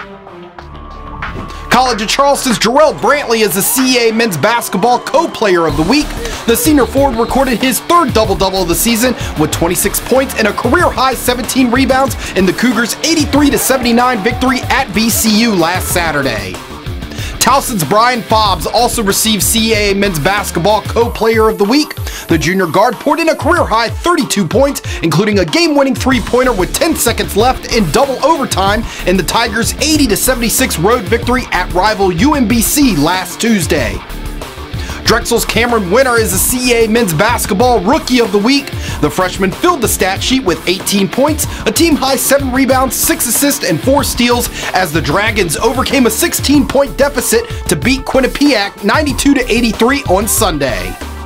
College of Charleston's Jarrell Brantley is the CAA Men's Basketball Co-Player of the Week. The senior forward recorded his third double-double of the season with 26 points and a career-high 17 rebounds in the Cougars' 83-79 victory at VCU last Saturday. Towson's Brian Fobbs also received CAA Men's Basketball Co-Player of the Week. The junior guard poured in a career-high 32 points, including a game-winning three-pointer with 10 seconds left in double overtime in the Tigers' 80-76 road victory at rival UMBC last Tuesday. Drexel's Cameron Winter is the CAA Men's Basketball Rookie of the Week. The freshman filled the stat sheet with 18 points, a team-high 7 rebounds, 6 assists, and 4 steals as the Dragons overcame a 16-point deficit to beat Quinnipiac 92-83 on Sunday.